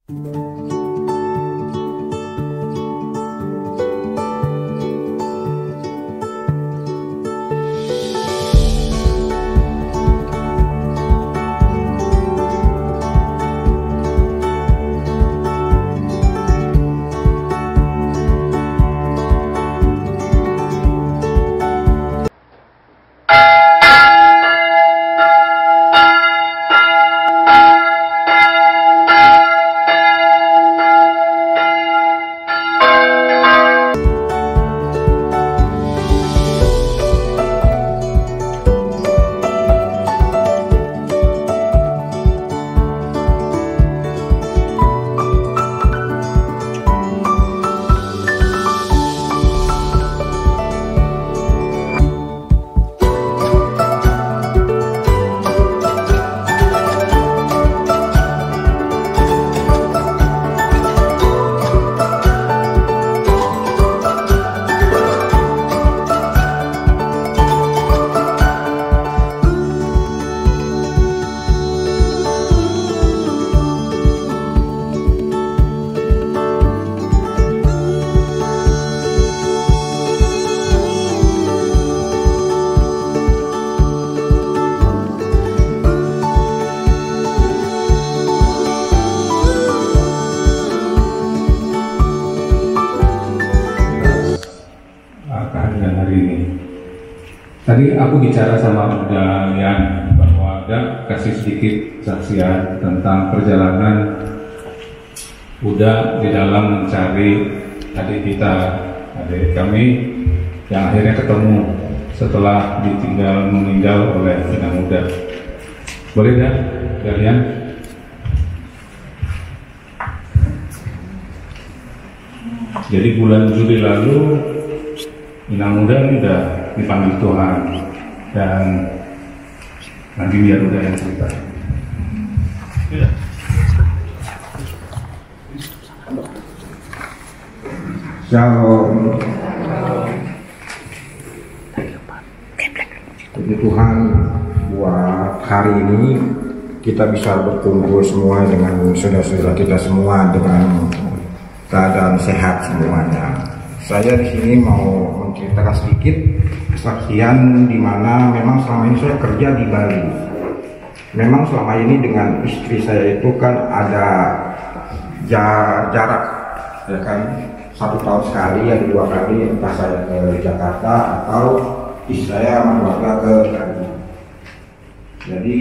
Tadi aku bicara sama kalian bahwa ada kasih sedikit saksian tentang perjalanan Uda di dalam mencari adik kami yang akhirnya ketemu setelah meninggal oleh Inang Uda. Boleh dah kalian? Jadi bulan Juli lalu Inang Uda ini udah dipanggil Tuhan, dan nanti biar udah yang cerita. Shalom. Puji Tuhan, buat hari ini kita bisa berkumpul semua dengan saudara-saudara kita semua dengan keadaan sehat semuanya. Saya di sini mau menceritakan sedikit kesaksian di mana memang selama ini saya kerja di Bali. Memang selama ini dengan istri saya itu kan ada jarak, ya kan, 1 tahun sekali, ada 2 kali, entah saya ke Jakarta atau istri saya sama keluarga ke Bali. Jadi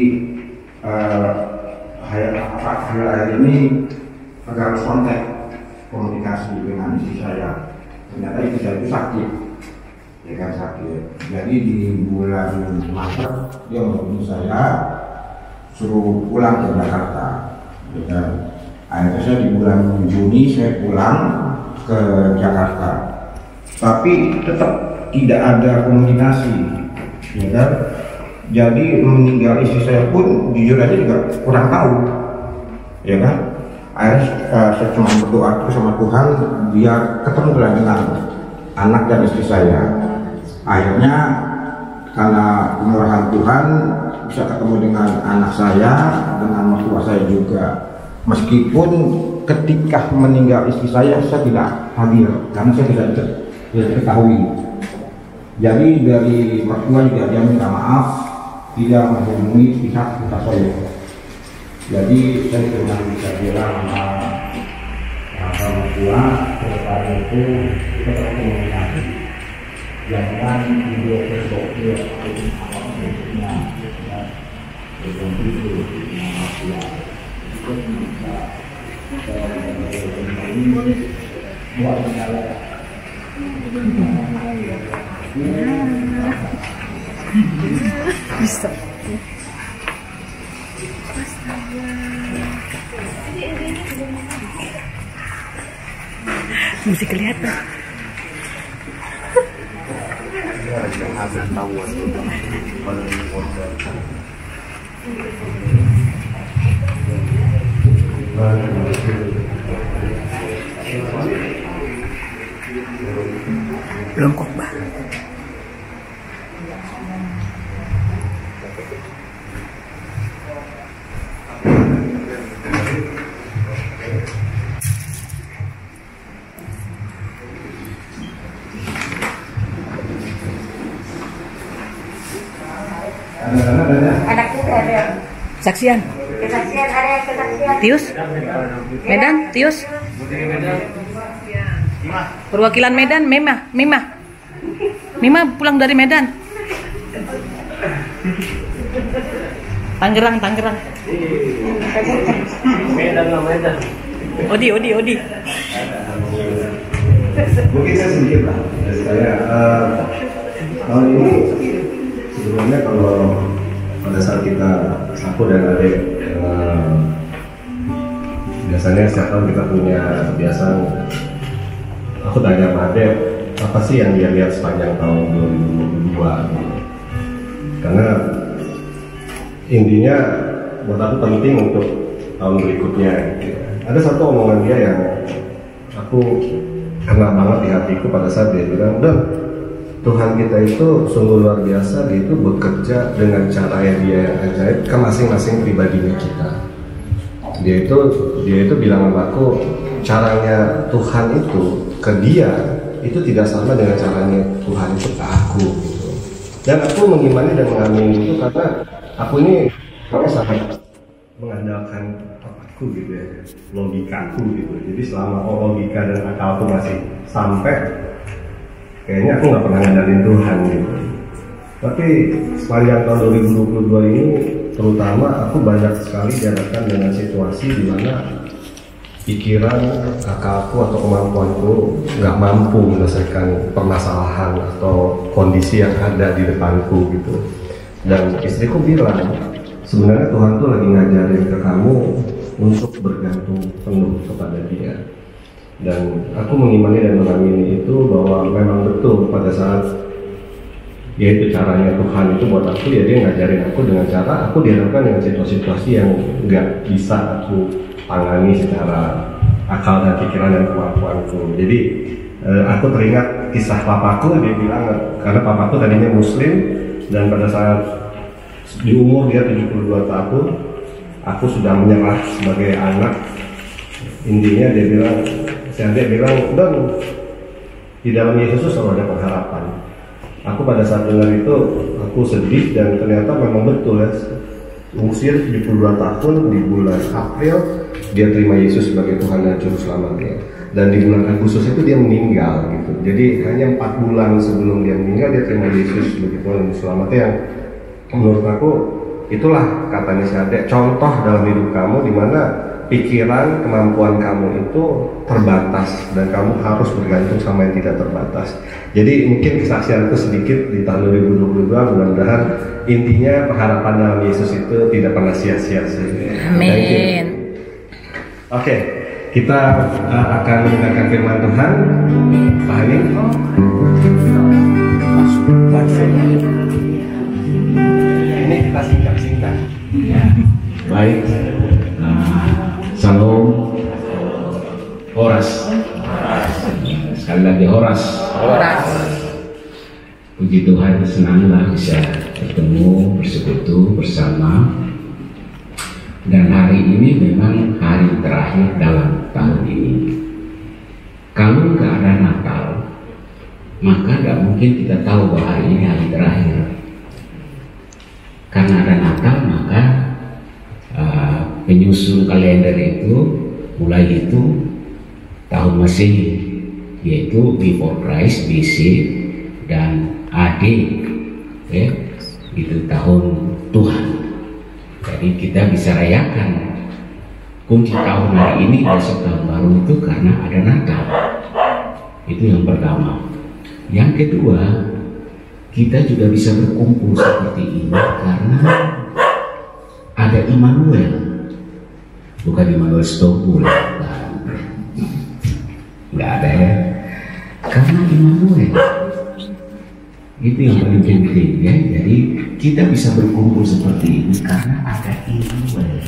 akhir-akhir ini agak harus kontak komunikasi dengan istri saya. Ternyata istri saya itu sakit, ya kan, sakit. Jadi di bulan Maret dia menghubungi saya suruh pulang ke Jakarta, ya kan. Akhirnya saya di bulan Juni saya pulang ke Jakarta, tapi tetap tidak ada komunikasi, ya kan. Jadi meninggal istri saya pun jujur aja juga kurang tahu, ya kan. Akhirnya saya cuma berdoa terus sama Tuhan biar ketemu dengan anak dan istri saya. Akhirnya karena kemurahan Tuhan bisa ketemu dengan anak saya, dengan mertua saya juga. Meskipun ketika meninggal istri saya tidak hadir karena saya tidak diketahui. Jadi dari mertua juga dia minta maaf tidak menghubungi pihak kita saya. Jadi saya cuma bisa bilang sama mertua kepada itu kita berkomunikasi, jangan video berikutnya bisa. Mesti kelihatan. Belum khotbah. Saksian. Kesaksian, ada yang kesaksian. Tius. Medan, Tius. Perwakilan Medan, Mima pulang dari Medan. Tangerang. Medan. Odi. Mungkin saya sedikit lah dari saya. Tahun ini sebenarnya kalau pada saat kita sapu dan adik, biasanya setiap tahun kita punya kebiasaan. Aku tanya sama Adek, apa sih yang dia lihat sepanjang tahun 2022? Karena intinya buat aku penting untuk tahun berikutnya. Gitu. Ada satu omongan dia yang aku kena banget di hatiku pada saat dia bilang, "Dan Tuhan kita itu sungguh luar biasa, dia itu bekerja dengan cara yang dia yang ajaib ke masing-masing pribadinya kita." Dia itu bilang sama aku, caranya Tuhan itu ke dia itu tidak sama dengan caranya Tuhan itu ke aku gitu. Dan aku mengimani dan mengamini itu karena aku ini sangat mengandalkan aku gitu ya, logikaku gitu. Jadi selama logika dan akalku masih sampai, kayaknya aku nggak pernah ngandalin Tuhan gitu. Tapi sepanjang tahun 2022 ini terutama aku banyak sekali dihadapkan dengan situasi di mana pikiran, akalku atau kemampuanku nggak mampu menyelesaikan permasalahan atau kondisi yang ada di depanku gitu. Dan istriku bilang, sebenarnya Tuhan tuh lagi ngajarin ke kamu untuk bergantung penuh kepada Dia. Dan aku mengimani dan mengamini itu bahwa memang betul pada saat yaitu caranya Tuhan itu buat aku, ya dia ngajarin aku dengan cara aku dihadapkan dengan situasi-situasi yang nggak bisa aku tangani secara akal dan pikiran dan kemampuanku. Jadi aku teringat kisah papaku. Dia bilang, karena papaku tadinya Muslim dan pada saat di umur dia 72 tahun aku sudah menyerah sebagai anak. Intinya dia bilang, "Dan di dalam Yesus selalu ada pengharapan." Aku pada saat dengar itu aku sedih dan ternyata memang betul ya. Usia 72 tahun di bulan April dia terima Yesus sebagai Tuhan dan Juru Selamatnya. Dan di bulan Agustus itu dia meninggal gitu. Jadi hanya 4 bulan sebelum dia meninggal dia terima Yesus sebagai Tuhan dan Juru Selamatnya, yang menurut aku itulah katanya si Adek, contoh dalam hidup kamu di mana pikiran, kemampuan kamu itu terbatas dan kamu harus bergantung sama yang tidak terbatas. Jadi mungkin kesaksianku sedikit di tahun 2022, mudah-mudahan intinya pengharapan dalam Yesus itu tidak pernah sia-sia. Amin. Oke, kita akan mendengarkan firman Tuhan. Pak Hani. Ini kita singkat-singkat. Baik. Salam. Horas. Sekali lagi Horas. Puji Tuhan, senanglah bisa bertemu, bersekutu bersama. Dan hari ini memang hari terakhir dalam tahun ini. Kalau nggak ada Natal, maka nggak mungkin kita tahu bahwa hari ini hari terakhir. Karena ada Natal, maka penyusun kalender itu mulai itu tahun Masehi, yaitu before Christ BC, dan AD ya, itu tahun Tuhan. Jadi kita bisa rayakan kunci tahun hari ini besok tahun baru itu karena ada Natal. Itu yang pertama. Yang kedua, kita juga bisa berkumpul seperti ini karena ada Immanuel. Bukan Immanuel Stokul, nggak ada ya. Karena Immanuel itu yang paling penting ya. Jadi kita bisa berkumpul seperti ini karena ada Immanuel.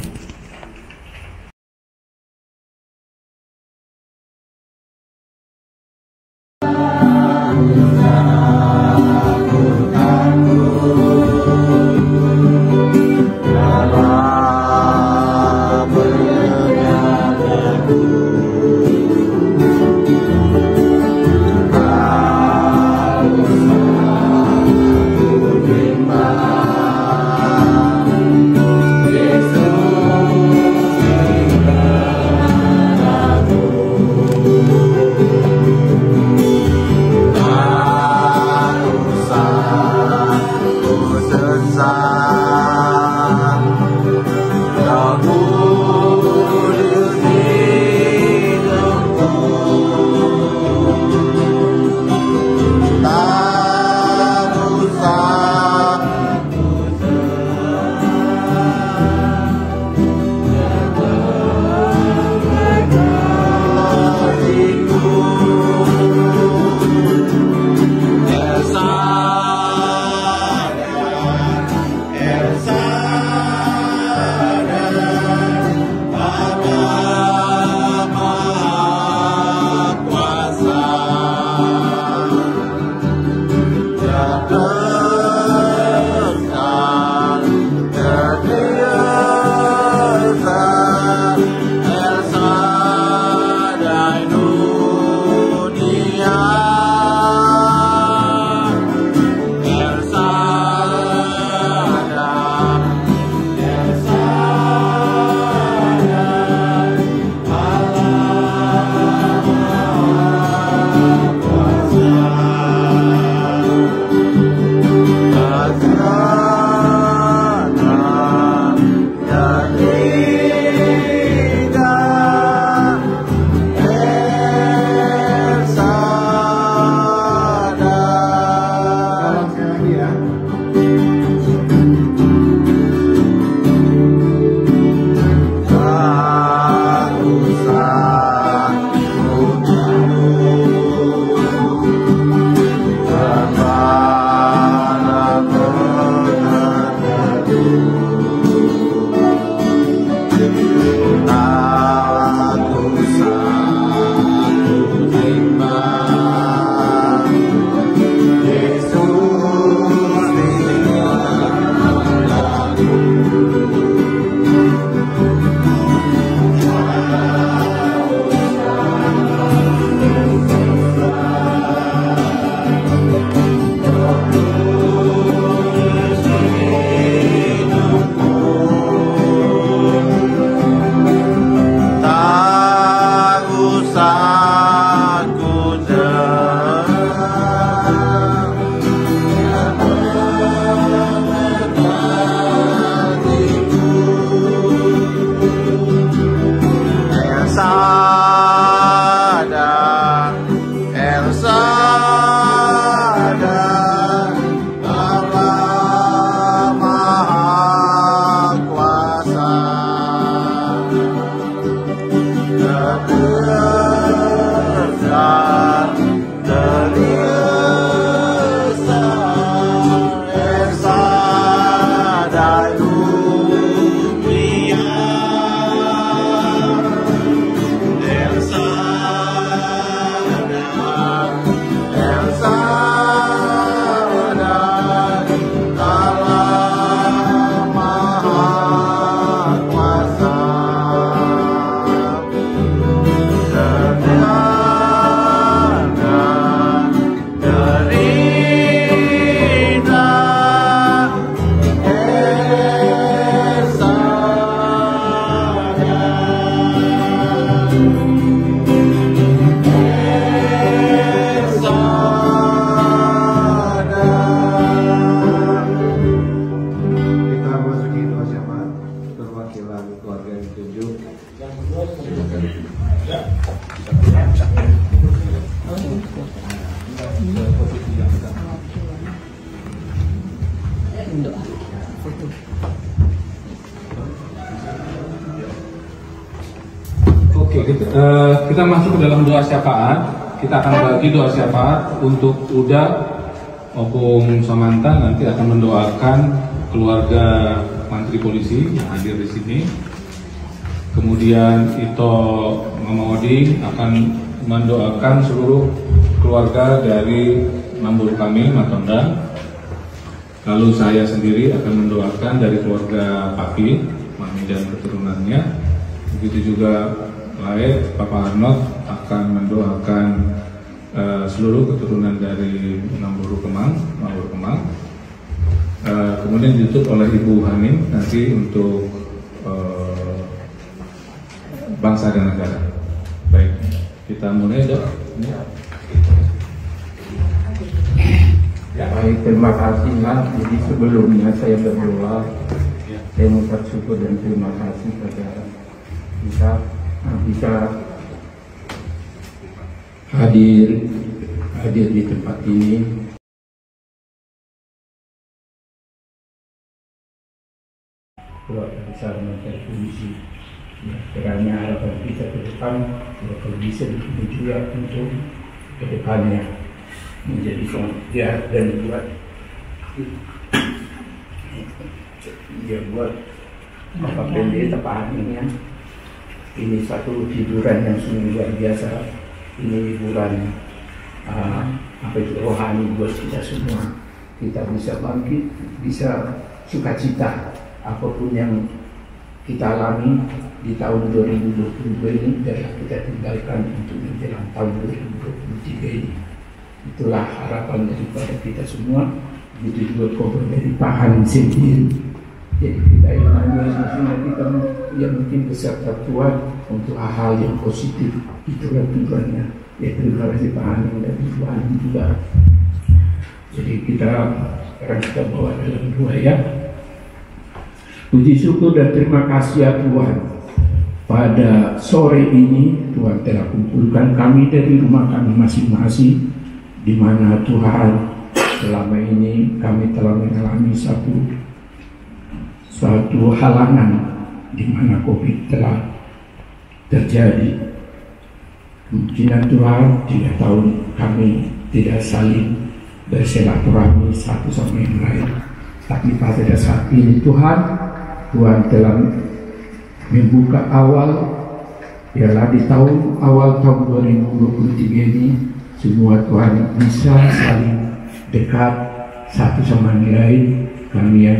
Yes. Oke, kita masuk ke dalam doa syafaat. Kita akan bagi doa syafaat untuk Uda Opung Samanta, nanti akan mendoakan keluarga Mantri Polisi yang hadir di sini. Kemudian Ito Mamawadi akan mendoakan seluruh keluarga dari Nambur kami, Matonda. Lalu saya sendiri akan mendoakan dari keluarga Papi, Mami dan keturunannya. Begitu juga Papa Arnold akan mendoakan seluruh keturunan dari Nambur Kemang. Kemudian ditutup oleh Ibu Hanim nanti untuk bangsa dan negara. Baik, kita mulai dok. Ya, baik, terima kasih Mas. Jadi sebelumnya saya berdoa, saya mengucap syukur dan terima kasih kepada kita bisa hadir di tempat ini. Keluarga besar Mantri Polisi, ya, kiranya harapan kita ke depan, ya, kalau bisa dipuji juga untuk ke depannya menjadi sehat dan buat Bapak Pendeta Pak Hanim. Ini satu hiburan yang sungguh luar biasa. Ini hiburan rohani buat kita semua. Kita bisa bangkit, bisa sukacita apapun yang kita alami di tahun 2022 ini, biarlah kita tinggalkan untuk menjelang tahun 2023 ini. Itulah harapan daripada kita semua. Begitu juga kobar dari Pak Hanim sendiri. Jadi kita imani maksudnya kita yang mungkin beserta Tuhan untuk hal-hal yang positif. Itulah tujuannya. Ya, terima kasih Pak Hanim dan Ibu Hanim juga. Jadi sekarang kita bawa dalam doa ya. Puji syukur dan terima kasih ya Tuhan. Pada sore ini Tuhan telah kumpulkan kami dari rumah kami masing-masing, di mana Tuhan selama ini kami telah mengalami suatu halangan di mana COVID telah terjadi. Kemungkinan Tuhan 3 tahun kami tidak saling bersilaturahmi satu sama yang lain. Tapi pada saat ini Tuhan telah membuka awal, ialah di awal tahun 2023 ini semua Tuhan bisa saling dekat satu sama lain. Kami yang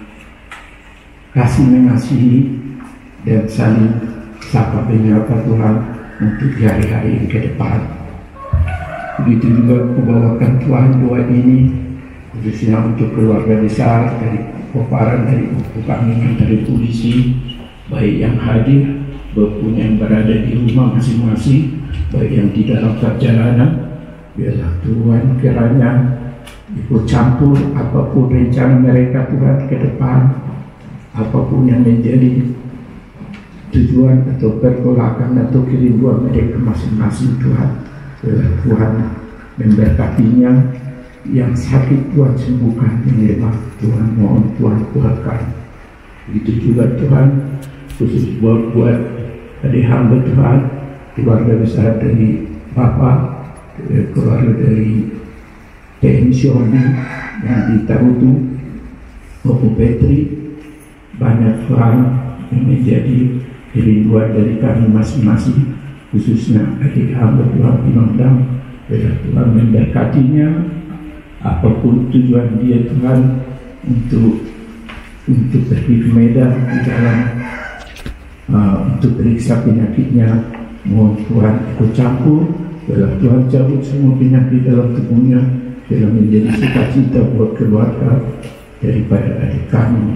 kasih mengasihi dan saling sapa menyapa Tuhan untuk di hari-hari yang ke depan. Begitu juga kubawakan Tuhan doa ini khususnya untuk keluarga besar dari Koparan, dari kami Mantri Polisi, baik yang hadir maupun yang berada di rumah masing-masing, baik yang di dalam perjalanan. Biarlah Tuhan kiranya ikut campur apapun rencana mereka Tuhan ke depan, apapun yang menjadi tujuan atau pergolakan atau kerinduan mereka masing-masing Tuhan. Tuhan memberkatinya. Yang sakit Tuhan sembuhkan, yang lemah Tuhan mohon Tuhan kuatkan. Begitu juga Tuhan khusus buat Dari hamba Tuhan, keluarga besar dari Bapak, keluarga dari TNI Siomi yang di Tarutu, Opo Petri, banyak orang yang menjadi kerinduan dari kami masing-masing, khususnya adik hamba Tuhan Pinondang. Biar Tuhan memberkatinya, apapun tujuan dia Tuhan untuk pergi ke Medan di dalam untuk periksa penyakitnya. Mohon Tuhan ikut campur, biarlah Tuhan cabut semua penyakit dalam tubuhnya, biarlah menjadi sukacita buat keluarga daripada adik kami.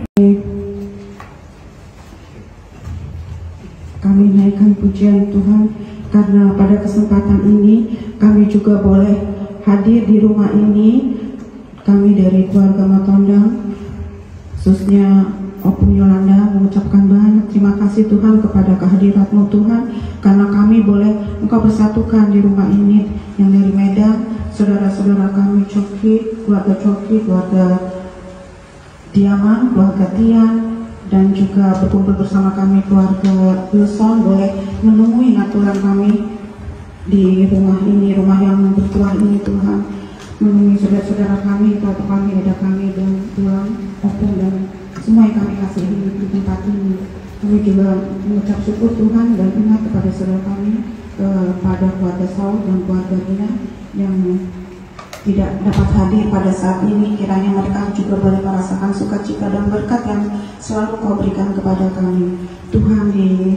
Kami naikkan pujian Tuhan karena pada kesempatan ini kami juga boleh hadir di rumah ini. Kami dari keluarga Matondang, khususnya Opung Yolanda, mengucapkan banyak terima kasih Tuhan kepada kehadirat-Mu Tuhan, karena kami boleh Engkau bersatukan di rumah ini yang dari Medan, saudara-saudara kami Coki, keluarga Diaman, keluarga Tian, dan juga berkumpul bersama kami keluarga Wilson, boleh menemui natural kami di rumah ini, rumah yang bertuah ini Tuhan, menemui saudara-saudara kami, keluarga kami, ada kami, dan Tuhan, Opung, dan semua yang kami kasih di tempat ini. Kami juga mengucap syukur Tuhan dan ingat kepada saudara kami, kepada keluarga Saul dan keluarga Rina yang tidak dapat hadir pada saat ini. Kiranya mereka juga boleh merasakan sukacita dan berkat yang selalu Kau berikan kepada kami. Tuhan, di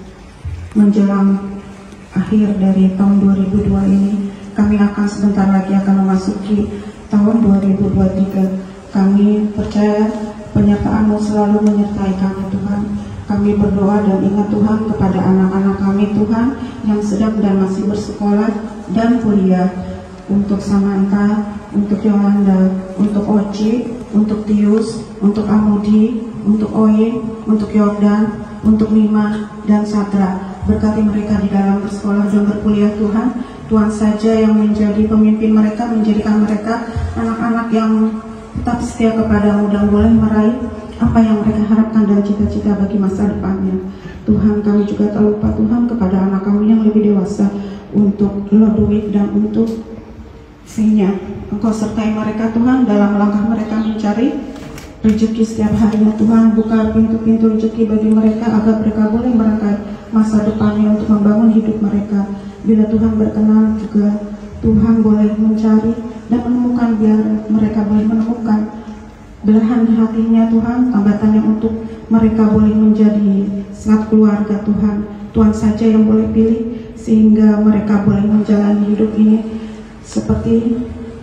menjelang akhir dari tahun 2002 ini, kami akan sebentar lagi akan memasuki tahun 2023. Kami percaya penyertaan-Mu selalu menyertai kami Tuhan. Kami berdoa dan ingat Tuhan kepada anak-anak kami Tuhan yang sedang dan masih bersekolah dan kuliah, untuk Samantha, untuk Yolanda, untuk Oci, untuk Tius, untuk Amudi, untuk Oye, untuk Yordan, untuk Mima dan Satra. Berkati mereka di dalam bersekolah dan berkuliah Tuhan. Tuhan saja yang menjadi pemimpin mereka, menjadikan mereka anak-anak yang tetap setia kepada-Mu dan boleh meraih apa yang mereka harapkan dan cita-cita bagi masa depannya. Tuhan, kami juga tak lupa Tuhan kepada anak kami yang lebih dewasa, untuk Ludwig dan untuk Senya. Engkau sertai mereka Tuhan dalam langkah mereka mencari rezeki setiap harinya Tuhan. Buka pintu-pintu rezeki bagi mereka agar mereka boleh merangkai masa depannya untuk membangun hidup mereka. Bila Tuhan berkenan juga Tuhan boleh mencari dan menemukan, biar mereka boleh menemukan belahan hatinya Tuhan, tambatannya untuk mereka boleh menjadi sangat keluarga Tuhan. Tuhan saja yang boleh pilih sehingga mereka boleh menjalani hidup ini seperti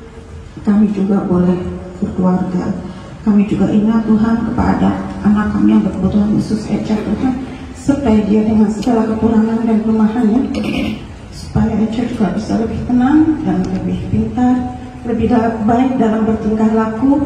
kami juga boleh berkeluarga. Kami juga ingat Tuhan kepada anak kami yang berkebutuhan khusus Eca Tuhan, sertai dia dengan segala kekurangan dan kelemahannya, supaya Eca juga bisa lebih tenang dan lebih pintar, lebih baik dalam bertingkah laku,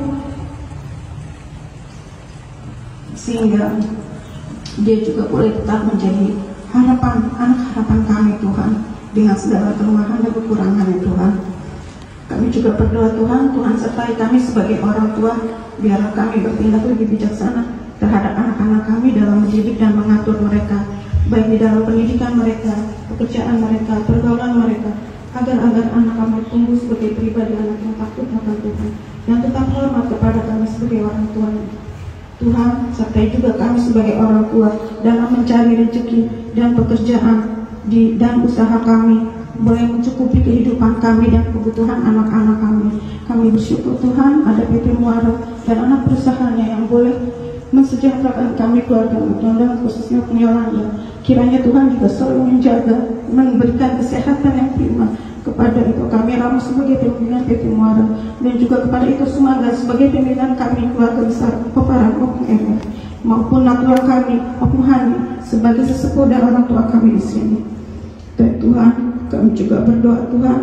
sehingga dia juga boleh tetap menjadi harapan, anak harapan kami Tuhan, dengan segala kelemahan dan kekurangannya Tuhan. Kami juga berdoa Tuhan, Tuhan sertai kami sebagai orang tua, biarlah kami bertindak lebih bijaksana terhadap anak-anak kami dalam mendidik dan mengatur mereka, baik di dalam pendidikan mereka, pekerjaan mereka, pergaulan mereka, agar anak kami tumbuh sebagai pribadi anak yang takut akan Tuhan, yang tetap hormat kepada kami sebagai orang tua. Tuhan, sertai juga kami sebagai orang tua dalam mencari rezeki dan pekerjaan dan usaha kami, boleh mencukupi kehidupan kami dan kebutuhan anak-anak kami. Kami bersyukur Tuhan ada PT Muara dan anak perusahaannya yang boleh mensejahterakan kami keluarga Matondang, khususnya Yolanda. Kiranya Tuhan juga selalu menjaga, memberikan kesehatan yang prima kepada itu kami Ramos sebagai pimpinan PT Muara, dan juga kepada itu Sumaga sebagai pimpinan kami keluarga besar Peparan Opung RF, maupun natural kami Opung Hani sebagai sesepuh dan orang tua kami di sini. Dan Tuhan, kami juga berdoa Tuhan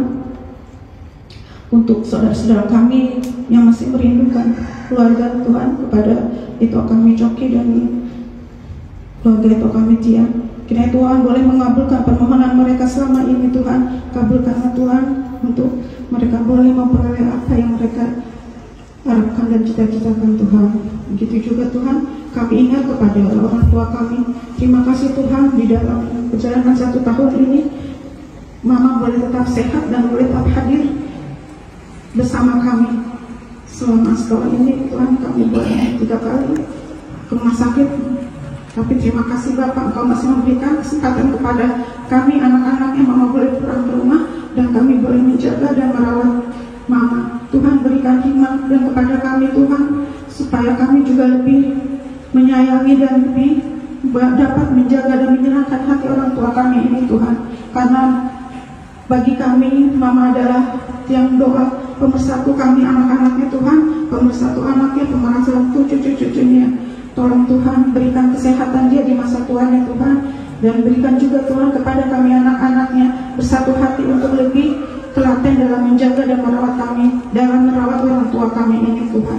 untuk saudara-saudara kami yang masih merindukan keluarga Tuhan, kepada itu kami Coki dan keluarga itu kami Tia. Kiranya Tuhan boleh mengabulkan permohonan mereka selama ini Tuhan. Kabulkanlah Tuhan untuk mereka boleh memperoleh apa yang mereka harapkan dan cita-citakan Tuhan. Begitu juga Tuhan kami ingat kepada orang tua kami. Terima kasih Tuhan, di dalam perjalanan 1 tahun ini Mama boleh tetap sehat dan boleh tetap hadir bersama kami. Selama setahun ini Tuhan, kami boleh 3 kali ke rumah sakit. Tapi terima kasih Bapak, Engkau masih memberikan kesempatan kepada kami anak-anaknya. Mama boleh pulang ke rumah dan kami boleh menjaga dan merawat Mama. Tuhan berikan hikmat dan kepada kami Tuhan, supaya kami juga lebih menyayangi dan lebih dapat menjaga dan menyenangkan hati orang tua kami ini Tuhan. Karena bagi kami Mama adalah yang doa pemersatu kami anak-anaknya Tuhan, pemersatu anaknya, pemersatu cucu-cucunya. Tolong Tuhan berikan kesehatan dia di masa tuanya Tuhan, dan berikan juga Tuhan kepada kami anak-anaknya bersatu hati untuk lebih telaten dalam menjaga dan merawat kami, dalam merawat orang tua kami ini Tuhan.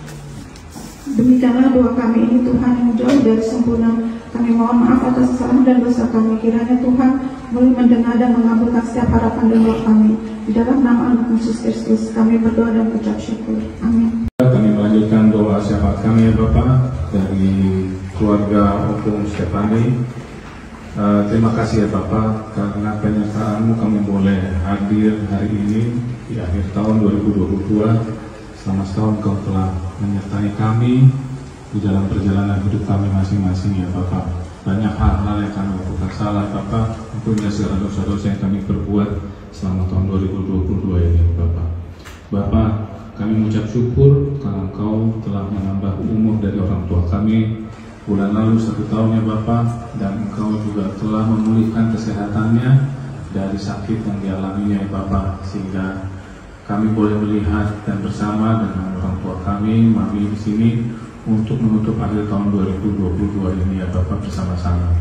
Demikianlah doa kami ini Tuhan yang jauh dari sempurna. Kami mohon maaf atas kesalahan dan dosa kami. Kiranya Tuhan boleh mendengar dan mengabulkan setiap harapan dan doa kami. Di dalam nama anak Yesus Kristus kami berdoa dan ucap syukur. Amin. Kami melanjutkan doa syafaat kami ya Bapak dari keluarga Opung Stefani. Terima kasih ya Bapak, karena penyertaan-Mu kami boleh hadir hari ini di akhir tahun 2022. Selama setahun Kau telah menyertai kami di dalam perjalanan hidup kami masing-masing ya Bapak. Banyak hal-hal yang kami lakukan salah Bapak, tentunya segala dosa-dosa yang kami perbuat selama tahun 2022 ini Bapak. Bapak, kami mengucap syukur karena Engkau telah menambah umur dari orang tua kami bulan lalu 1 tahun ya Bapak, dan Engkau juga telah memulihkan kesehatannya dari sakit yang dialaminya ya Bapak, sehingga kami boleh melihat dan bersama dengan orang tua kami, Mami di sini untuk menutup akhir tahun 2022 ini ya Bapak bersama-sama.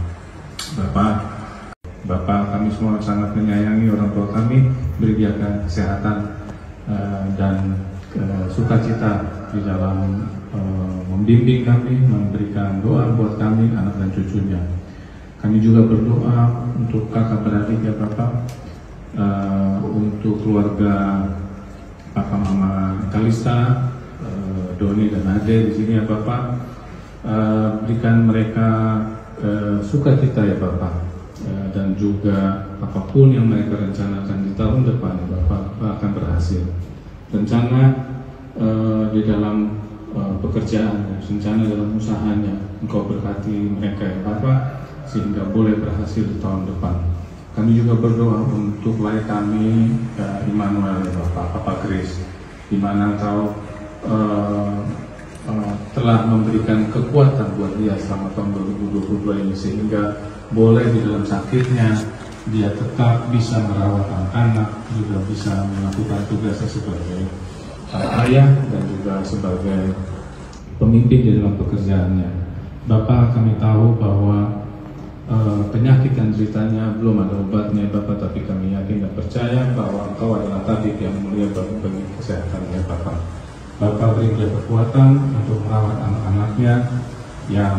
Bapak kami semua sangat menyayangi orang tua kami, beri dia kesehatan dan sukacita di dalam membimbing kami, memberikan doa buat kami, anak dan cucunya. Kami juga berdoa untuk kakak beradik ya Bapak, untuk keluarga Papa Mama Kalista, Doni dan Ade di sini ya Bapak. Berikan mereka sukacita ya Bapak, dan juga apapun yang mereka rencanakan di tahun depan ya Bapak akan berhasil. Rencana di dalam pekerjaan, rencana dalam usahanya, Engkau berkati mereka ya Bapak, sehingga boleh berhasil di tahun depan. Kami juga berdoa untuk layak kami Immanuel ya Bapak Grace, di mana Engkau telah memberikan kekuatan buat dia selama tahun 2022 ini, sehingga boleh di dalam sakitnya dia tetap bisa merawat anak-anak, juga bisa melakukan tugasnya sebagai ayah dan juga sebagai pemimpin di dalam pekerjaannya. Bapak, kami tahu bahwa penyakit dan ceritanya belum ada obatnya Bapak, tapi kami yakin dan percaya bahwa Engkau adalah tabib yang mulia bagi kesehatannya Bapak. Bapak beri dia kekuatan untuk merawat anak-anaknya yang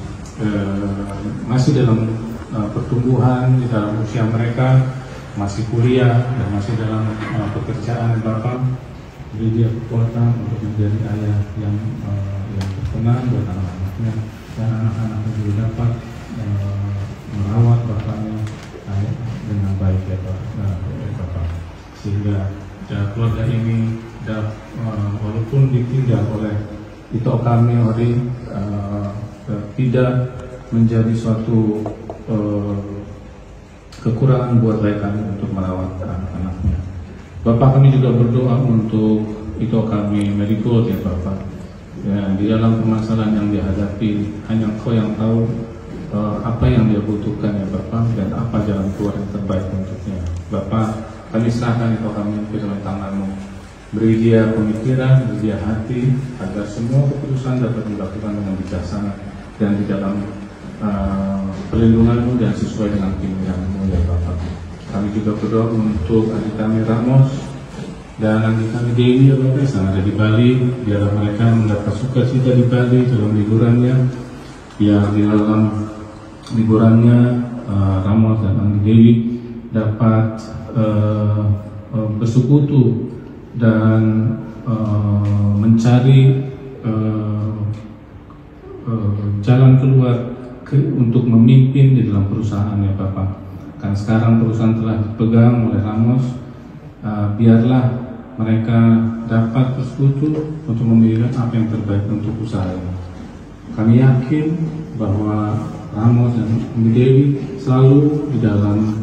masih dalam pertumbuhan, di dalam usia mereka, masih kuliah dan masih dalam pekerjaan Bapak. Beri dia kekuatan untuk menjadi ayah yang berkenan buat anak-anaknya, dan anak-anaknya juga dapat merawat bapaknya dengan baik ya Bapak, sehingga keluarga ini walaupun ditinggal oleh itu kami tidak menjadi suatu kekurangan buat kami untuk merawat anak-anaknya. Bapak, kami juga berdoa untuk itu kami medical ya Bapak, ya, di dalam permasalahan yang dihadapi hanya Engkau yang tahu apa yang dia butuhkan ya Bapak, dan apa jalan keluar yang terbaik untuknya. Bapak, kami serahkan itu kami ke dalam tangan-Mu. Beri dia pemikiran, beri dia hati, agar semua keputusan dapat dilakukan dengan bijaksana dan di dalam perlindungan-Mu dan sesuai dengan keinginan-Mu ya Bapak. Kami juga berdoa untuk adik kami Ramos dan adik kami Dewi ya Bapak, yang ada di Bali. Biarlah mereka mendapat sukacita di Bali dalam liburannya. Biar di dalam liburannya Ramos dan Andi Dewi dapat bersekutu dan mencari jalan keluar untuk memimpin di dalam perusahaan ya Bapak. Kan sekarang perusahaan telah dipegang oleh Ramos, biarlah mereka dapat bersekutu untuk memilih apa yang terbaik untuk usaha ini. Kami yakin bahwa Ramos dan Umi Dewi selalu di dalam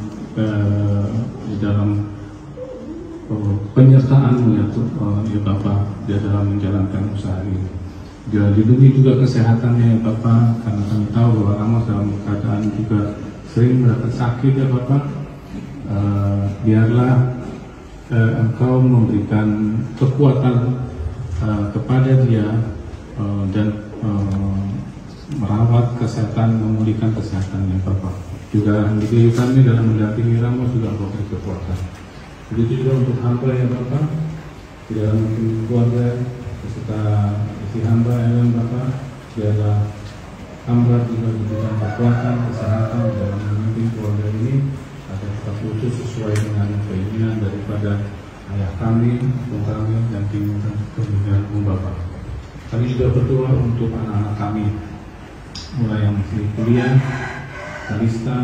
penyertaan-Mu ya Bapak di dalam menjalankan usaha ini. Dilindungi juga kesehatannya ya Bapak, karena kami tahu bahwa Ramos dalam keadaan juga sering mendapat sakit ya Bapak. Biarlah Engkau memberikan kekuatan kepada dia dan merawat kesehatan, memulihkan kesehatannya Bapak. Juga di kami dalam mendampingi Ramos juga Engkau beri kekuatan. Begitu juga untuk hamba ya Bapak, di dalam keluarga beserta isi hamba ya Bapak, biarlah hamba juga diberikan kekuatan, kesehatan dalam memimpin keluarga ini agar tetap khusus sesuai dengan keinginan daripada ayah kami, ibu kami, dan keinginan Bapak. Kami juga berdoa untuk anak-anak kami, mulai yang masih kuliah, Kalista,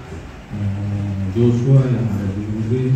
Joshua yang ada di Inggris,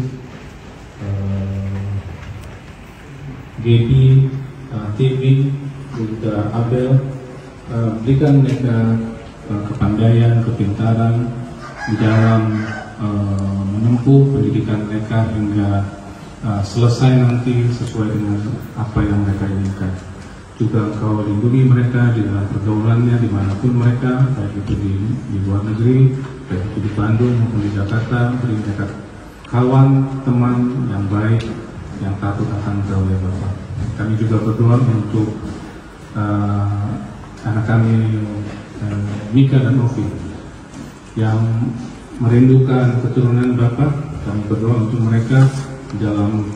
Gaby, Timmy, juga Abel. Berikan mereka kepandaian, kepintaran di dalam menempuh pendidikan mereka hingga selesai nanti sesuai dengan apa yang mereka inginkan. Juga Engkau lindungi mereka di dalam pergaulannya dimanapun mereka, baik itu di luar negeri, baik itu di Bandung maupun di Jakarta. Beri mereka kawan, teman yang baik, yang takut akan Engkau ya Bapak. Kami juga berdoa untuk anak kami Mika dan Ovi yang merindukan keturunan Bapak. Kami berdoa untuk mereka di dalam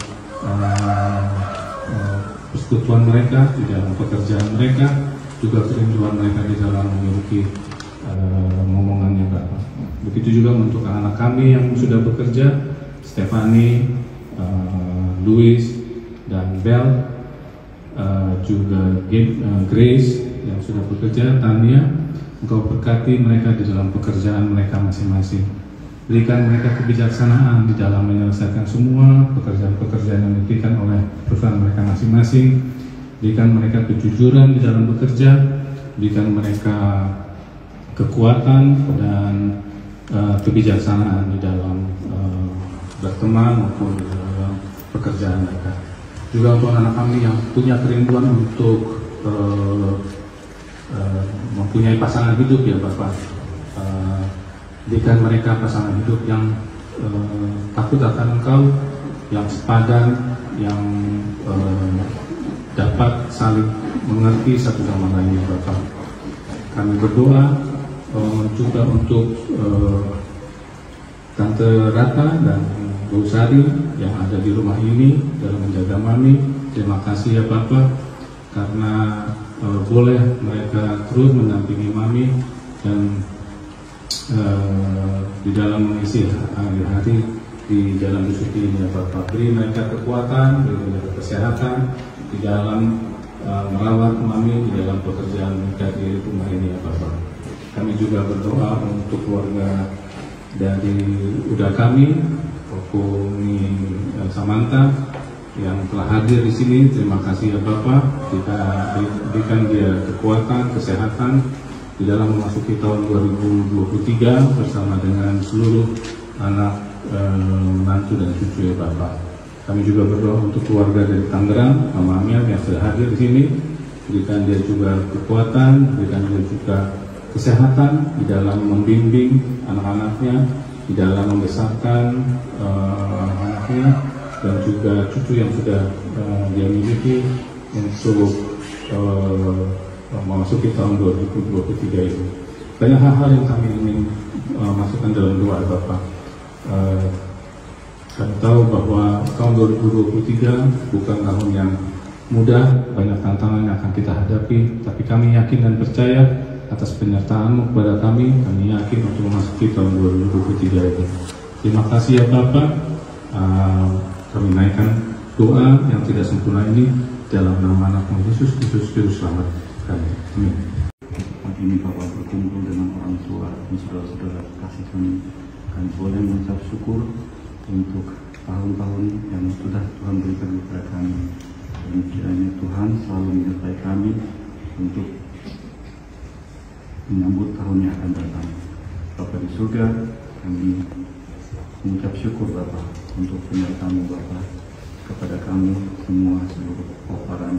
persekutuan mereka, di dalam pekerjaan mereka, juga kerinduan mereka di dalam memiliki momongannya Bapak. Begitu juga untuk anak-anak kami yang sudah bekerja, Stephanie, Louis, dan Bel, juga Grace yang sudah bekerja, Tania. Engkau berkati mereka di dalam pekerjaan mereka masing-masing. Berikan mereka kebijaksanaan di dalam menyelesaikan semua pekerjaan-pekerjaan yang diberikan oleh perusahaan mereka masing-masing. Berikan mereka kejujuran di dalam bekerja, berikan mereka kekuatan dan kebijaksanaan di dalam berteman maupun di dalam pekerjaan mereka. Juga untuk anak kami yang punya kerinduan untuk mempunyai pasangan hidup ya Bapak, berikan mereka pasangan hidup yang takut akan Engkau, yang sepadan, yang dapat saling mengerti satu sama lain ya Bapak. Kami berdoa juga untuk Tante Rata dan Bu Sari yang ada di rumah ini dalam menjaga Mami. Terima kasih ya Bapak, karena boleh mereka terus mendampingi Mami dan di dalam mengisi hari-hari di dalam Dusuki ini ya Bapak. Beri mereka kekuatan, beri mereka kesehatan di dalam merawat Mami di dalam pekerjaan mereka di rumah ini ya Bapak. Kami juga berdoa untuk keluarga dari udah kami, Kumi Samantha yang telah hadir di sini. Terima kasih ya Bapak. Kita berikan dia kekuatan, kesehatan di dalam memasuki tahun 2023 bersama dengan seluruh anak, menantu dan cucu ya Bapak. Kami juga berdoa untuk keluarga dari Tangerang, Mama Amir yang sudah hadir di sini. Berikan dia juga kekuatan, berikan dia juga kesehatan di dalam membimbing anak-anaknya, di dalam membesarkan anaknya dan juga cucu yang sudah dia miliki untuk memasuki tahun 2023 itu. Banyak hal-hal yang kami ingin masukkan dalam doa Bapak. Kami tahu bahwa tahun 2023 bukan tahun yang mudah, banyak tantangan yang akan kita hadapi, tapi kami yakin dan percaya atas penyertaan-Mu kepada kami yakin untuk memasuki tahun 2023 itu. Terima kasih ya Bapak. Kami naikkan doa yang tidak sempurna ini dalam nama anak-Mu Yesus Kristus Juru Selamat kami. Amin. ini Bapak berkumpul dengan orang tua dan saudara-saudara kasih kami boleh mengucap syukur untuk tahun-tahun yang sudah Tuhan berikan kepada kami. Dan kiranya Tuhan selalu menyertai kami untuk menyambut tahun yang akan datang. Bapa di surga, kami mengucap syukur Bapa untuk penyertaan Bapa kepada kami semua seluruh oparan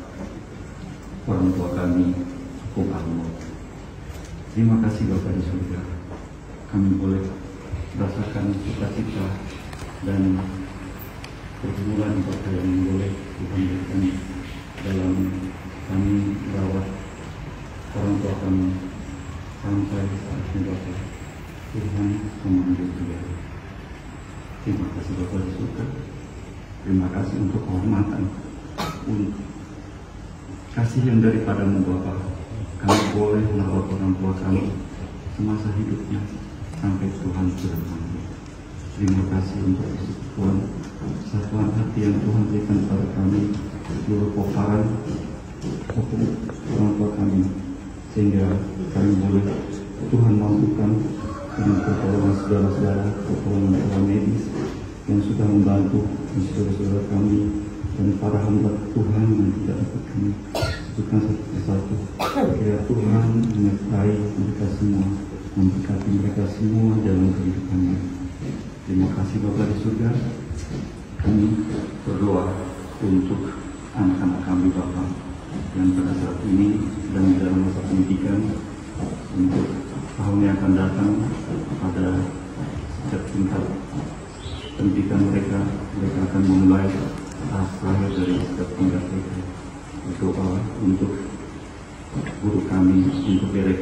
orang tua kami, Hukum Allah. Terima kasih Bapa di surga, kami boleh merasakan cita-cita dan pergumulan Bapa yang boleh Tuhan berikan dalam kami merawat orang tua kami sampai saatnya Bapa Tuhan memanggil dia. Terima kasih Bapa di surga, terima kasih untuk kehormatan, untuk kasih yang daripadamu Bapa. Kami boleh merawat orang tua kami semasa hidupnya sampai Tuhan sudah memanggil. Terima kasih untuk Tuhan, satuan hati yang Tuhan berikan kepada kami, seluruh koparan hukum orang tua kami, sehingga kami boleh Tuhan mampukan dengan pertolongan saudara-saudara, pertolongan para medis yang sudah membantu saudara-saudara kami dan para hamba Tuhan yang tidak dapat kami sebutkan satu persatu. Kiranya Tuhan menyertai mereka semua, memberkati mereka semua dalam kehidupannya. Terima kasih Bapa di surga. Kami berdoa untuk anak-anak kami Bapa yang pada saat ini sedang dalam masa pendidikan, untuk tahun yang akan datang pada setiap tingkat pendidikan mereka akan memulai tahap terakhir dari setiap tingkat mereka. Berdoa untuk guru kami, untuk guru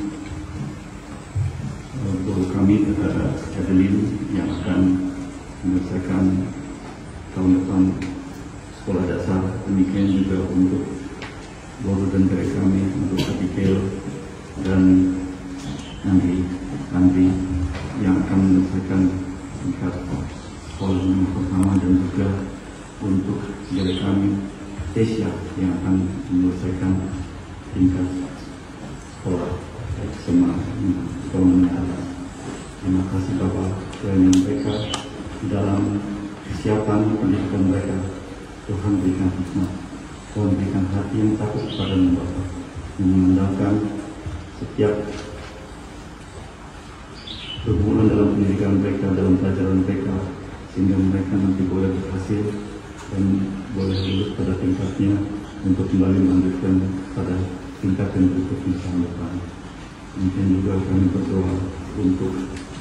kami Adeline yang akan menyelesaikan tahun depan sekolah dasar. Demikian juga untuk guru dan guru kami, untuk Abigail dan Andri yang akan menyelesaikan tingkat sekolah yang pertama, dan juga untuk guru kami Tesya yang akan menyelesaikan tingkat sekolah SMA sekolah menengah. Terima kasih Bapak, kiranya mereka dalam kesiapan pendidikan mereka, Tuhan berikan hikmat, Tuhan berikan hati yang takut kepada-Mu Bapak, yang mengandalkan setiap pergumulan dalam pendidikan mereka, dalam pelajaran mereka, sehingga mereka nanti boleh berhasil dan boleh lulus pada tingkatnya untuk kembali melanjutkan pada tingkat yang berikutnya tahun depan. Mungkin juga kami berdoa untuk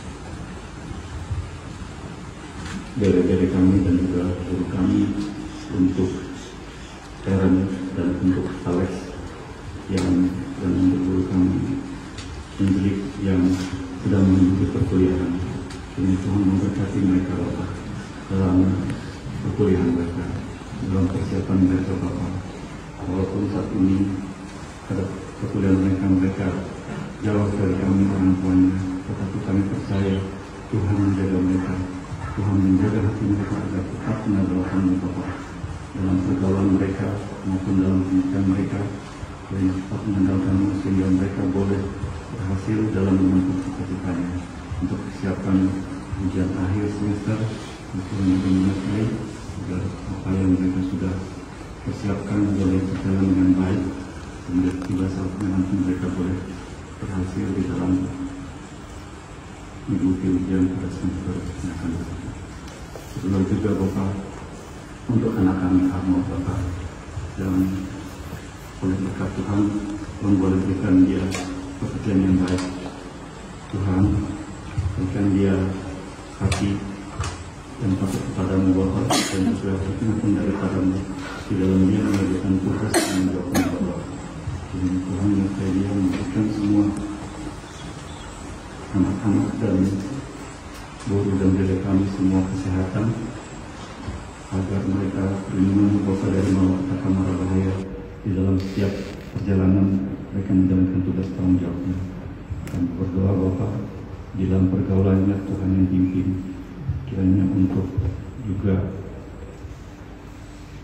guru-guru kami dan juga guru kami, untuk Karen dan untuk Alex dan untuk guru kami Hendrik yang sedang menuju perkuliahan. Ini Tuhan memberkati mereka Bapak dalam perkuliahan mereka, dalam persiapan mereka Bapak. Walaupun saat ini pada perkuliahan mereka jauh dari kami orang tuanya, tetapi kami percaya Tuhan menjaga mereka, Tuhan menjaga hati mereka agar tetap mengandalkan Bapak dalam pergaulan mereka maupun dalam pendidikan mereka, dan tetap mengandalkan sehingga mereka boleh berhasil dalam menempuh cita-citanya untuk persiapan ujian akhir semester. Tuhan juga menyertai agar apa yang mereka sudah persiapkan boleh berjalan dengan baik, sehingga tiba saatnya nanti mereka boleh berhasil di dalam mengikuti ujian pada semester yang akan datang. Kedua juga Bapak, untuk anak kami Arno Bapak, dan oleh berkat Tuhan boleh berikan dia pekerjaan yang baik. Tuhan berikan dia hati yang takut kepadamu Bapak, dan juga hikmat daripadamu di dalam dia mengerjakan tugas yang menjawabkan Bapak. Dan Tuhan menyertai dia, memberikan semua anak-anak dan guru dan guru kami semua kesehatan, agar mereka terlindungi Bapak dari malapetaka mara bahaya di dalam setiap perjalanan mereka menjalankan tugas tanggung jawabnya. Dan berdoa Bapak, di dalam pergaulannya Tuhan yang pimpin, kiranya untuk juga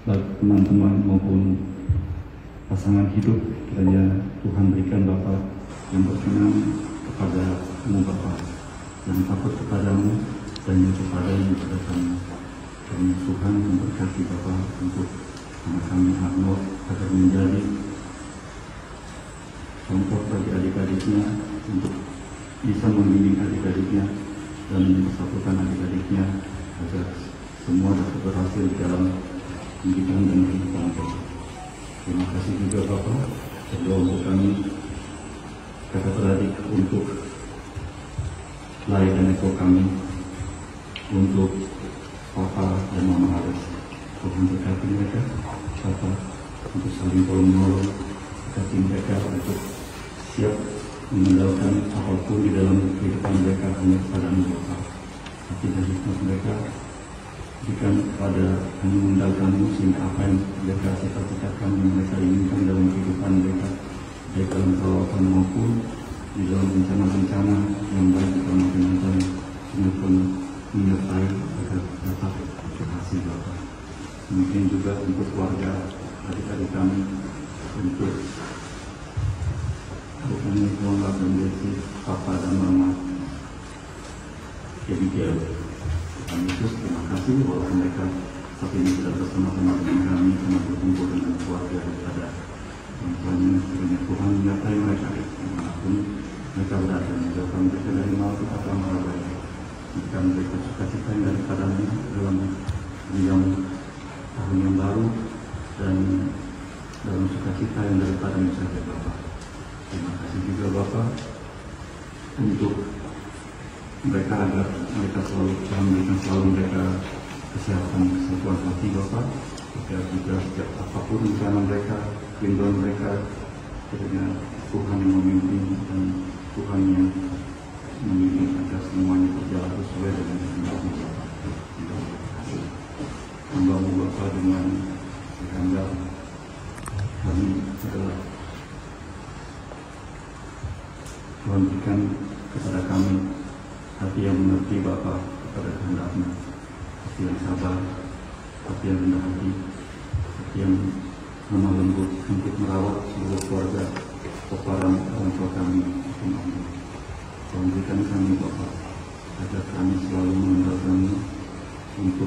teman-teman maupun pasangan hidup, kiranya Tuhan berikan Bapak yang berkenan kepadamu Bapa, yang takut kepadamu dan yang kepadamu kepada kami. Dan Tuhan memberkati Bapa untuk anak kami Arnold agar menjadi contoh bagi adik-adiknya, untuk bisa membimbing adik-adiknya dan mempersatukan adik-adiknya agar semua dapat berhasil dalam pendidikan dan kehidupan mereka. Terima kasih juga Bapak, berdoa untuk kami kakak beradik, untuk Lai dan Eko kami, untuk Papa dan Mama Aris. Tuhan berkati mereka, Bapak, untuk saling tolong-menolong, berkati mereka untuk siap mengendalikan apapun di dalam kehidupan mereka hanya kepada-Mu Bapa. Hati dan hikmat mereka berikan kepada hanya mengandalkan-Mu, sehingga apa yang mereka cita-citakan yang mereka inginkan dalam kehidupan mereka, baik dalam perawatan maupun di dalam rencana-rencana yang baik bersama dengan kami, sehingga pun menyertai agar dapat berhasil Bapa. Mungkin juga untuk keluarga adik-adik kami, untuk bukan keluarga dan Desi, Papa dan Mama Abigail. Kami Yesus, terima kasih walaupun mereka saat ini tidak bersama-sama dengan kami, karena berkumpul dengan keluarga daripada orang-orangnya. Kiranya Tuhan menyertai mereka dimanapun mereka berada, menjauhkan mereka dari mal atau mara baik. Berikan mereka sukacita yang daripada-Mu dalam tahun yang baru, dan dalam sukacita yang daripada-Mu saja Bapak. Terima kasih juga Bapak untuk mereka, agar mereka selalu memberikan mereka kesehatan, kesatuan hati Bapak, agar juga setiap apapun rencana mereka, rinduan mereka, kiranya Tuhan yang memimpin dan Tuhan yang memimpin agar semuanya berjalan sesuai dengan kehendak-Mu Bapak. Terima kasih. Hamba-Mu Bapak dengan kehendak kami adalah Tuhan berikan kepada kami hati yang mengerti Bapa kepada kehendak-Mu, hati yang sabar, hati yang rendah hati, hati yang lemah lembut untuk merawat seluruh keluarga, peparan orang tua kami. Tuhan berikan kami Bapa, agar kami selalu mengandalkan-Mu untuk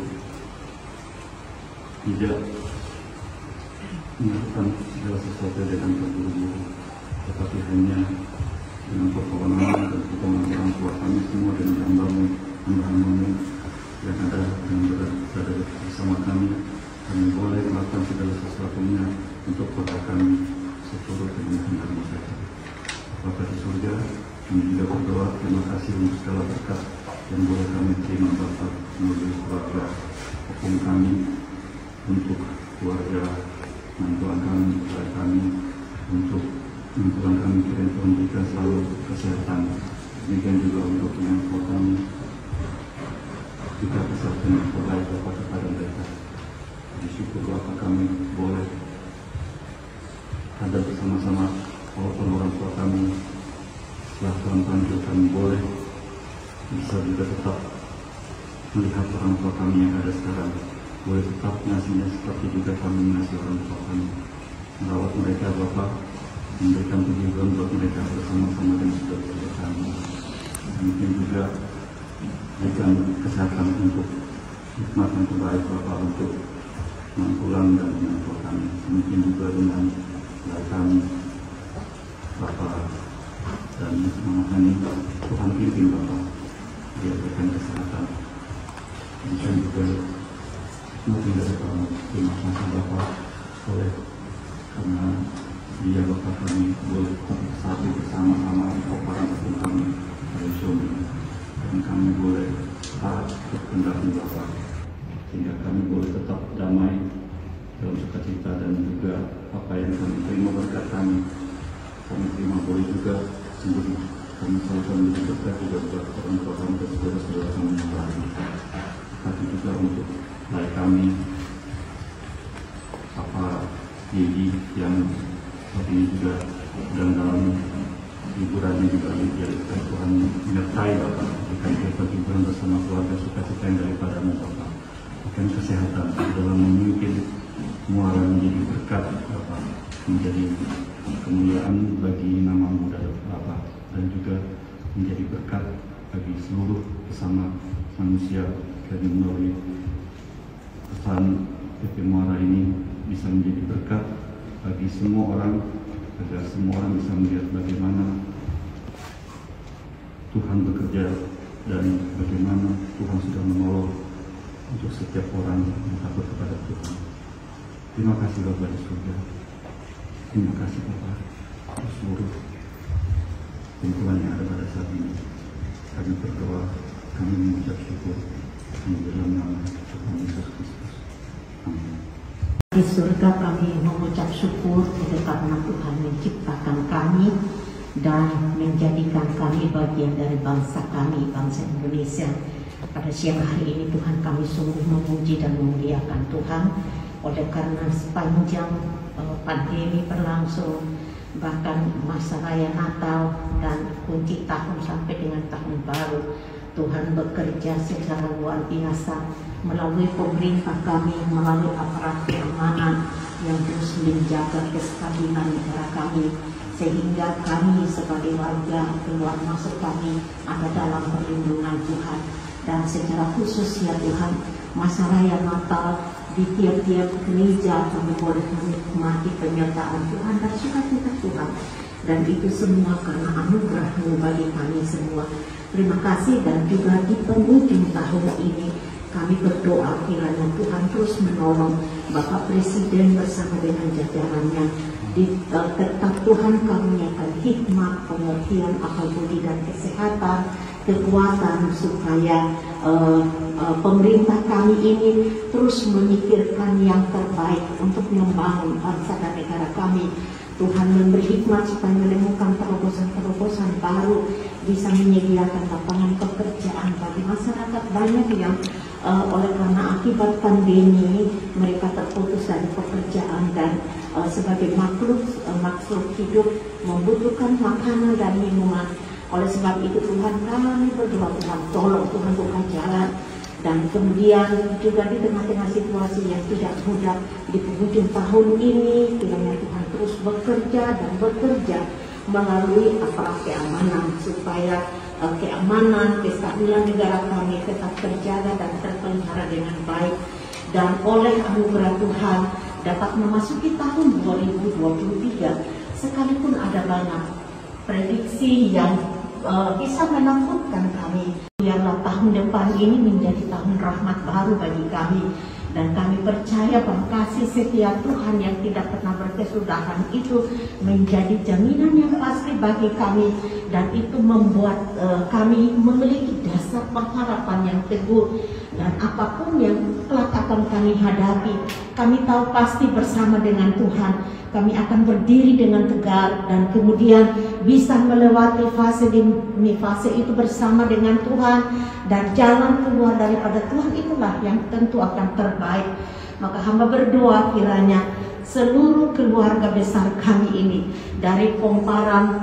tidak melakukan segala sesuatu dengan terburu-buru, tetapi hanya dengan pertolongan dan pertolongan orang tua kami semua, dengan hamba-Mu yang ada yang berada bersama kami. Kami boleh melakukan segala sesuatunya untuk keluarga kami seturut dengan kehendak-Mu saja. Bapa di surga, kami juga berdoa terima kasih untuk segala berkat yang boleh kami terima Bapa melalui keluarga hukum kami, untuk keluarga mantuan kami, keluarga kami, untuk mantuan kami, kiranya Tuhan berikan selalu kesehatan. Demikian juga untuk yang kami juga kesehatan yang terbaik Bapa kepada mereka. Bersyukur Bapa kami boleh ada bersama-sama walaupun orang tua kami setelah Tuhan panggil, kami boleh bisa juga tetap melihat orang tua kami yang ada sekarang, boleh tetap mengasihinya seperti juga kami mengasihi orang tua kami, merawat mereka Bapak, memberikan tujuan buat mereka bersama-sama dengan saudara-saudara kami. Mungkin juga berikan kesehatan untuk hikmat yang terbaik Bapak untuk mangkulan dan menantu kami. Mungkin juga dengan kami Bapak dan Mama kami, Tuhan pimpin Bapak, dia berikan kesehatan. Mungkin juga mungkin dari kamu, terima kasih Bapak oleh karena dia Bapak kami boleh bersatu bersama-sama peperangan hukum kami pada suami, dan kami boleh taat kehendak-Mu Bapak, sehingga kami boleh tetap damai dalam sukacita, dan juga apa yang kami terima berkat kami terima boleh juga sendiri kami selalu berkat juga buat orang tua kami dan saudara-saudara kami yang lain. Tapi juga untuk baik kami Papa Yedi yang saat ini juga sedang dalam liburannya juga dijadikan Tuhan menyertai Bapak, berikan hiburan bersama keluarga, sukacita yang daripada-Mu Bapak, berikan kesehatan dalam memimpin muara menjadi berkat Bapak, menjadi kemuliaan bagi nama-Mu Bapa, dan juga menjadi berkat bagi seluruh sesama manusia, dari melalui pesan PP Muara ini bisa menjadi berkat bagi semua orang, agar semua orang bisa melihat bagaimana Tuhan bekerja dan bagaimana Tuhan sudah menolong untuk setiap orang yang takut kepada Tuhan. Terima kasih Bapa di surga. Terima kasih Bapa untuk seluruh kumpulan yang ada pada saat ini. Kami berdoa, kami mengucap syukur di dalam nama Tuhan Yesus Kristus. Amin. Di surga kami mengucap syukur karena Tuhan menciptakan kami dan menjadikan kami bagian dari bangsa kami, bangsa Indonesia. Pada siang hari ini Tuhan, kami sungguh memuji dan memuliakan Tuhan oleh karena sepanjang pandemi berlangsung, bahkan masa raya Natal dan kunci tahun sampai dengan tahun baru, Tuhan bekerja secara luar biasa melalui pemerintah kami, melalui aparat keamanan yang terus menjaga kestabilan negara kami, sehingga kami sebagai warga keluar masuk kami ada dalam perlindungan Tuhan. Dan secara khusus ya Tuhan, masa raya Natal di tiap-tiap gereja kami boleh menikmati penyertaan Tuhan dan sukacita Tuhan, dan itu semua karena anugerah-Mu bagi kami semua. Terima kasih. Dan juga di penghujung tahun ini kami berdoa kiranya Tuhan terus menolong Bapak Presiden bersama dengan jajarannya. Tetap Tuhan karuniakan hikmat, pengertian, akal budi dan kesehatan, kekuatan supaya pemerintah kami ini terus memikirkan yang terbaik untuk membangun bangsa dan negara kami. Tuhan memberi hikmat supaya menemukan terobosan-terobosan baru, bisa menyediakan lapangan pekerjaan bagi masyarakat banyak yang oleh karena akibat pandemi mereka terputus dari pekerjaan, dan sebagai makhluk hidup membutuhkan makanan dan minuman. Oleh sebab itu Tuhan, kami berdoa, Tuhan tolong, Tuhan buka jalan. Dan kemudian juga di tengah-tengah situasi yang tidak mudah di penghujung tahun ini, kiranya Tuhan terus bekerja melalui aparat keamanan supaya keamanan, kestabilan negara kami tetap terjaga dan terpelihara dengan baik. Dan oleh anugerah Tuhan dapat memasuki tahun 2023, sekalipun ada banyak prediksi yang bisa menakutkan kami. Biarlah tahun depan ini menjadi tahun rahmat baru bagi kami, dan kami percaya bahwa kasih setia Tuhan yang tidak pernah berkesudahan itu menjadi jaminan yang pasti bagi kami, dan itu membuat kami memiliki dasar pengharapan yang teguh. Dan apapun yang kelak akan kami hadapi, kami tahu pasti bersama dengan Tuhan kami akan berdiri dengan tegar, dan kemudian bisa melewati fase demi fase itu bersama dengan Tuhan, dan jalan keluar daripada Tuhan itulah yang tentu akan terbaik. Maka hamba berdoa kiranya seluruh keluarga besar kami ini, dari Pomparan,